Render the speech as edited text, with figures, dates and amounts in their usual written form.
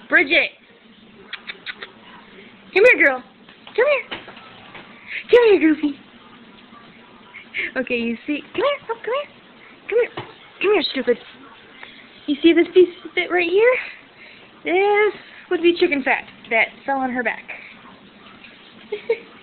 Bridget! Come here, girl. Come here. Come here, Goofy. Okay, you see... Come here. Oh, come here. Come here. Come here, stupid. You see this piece of it right here? This would be chicken fat that fell on her back.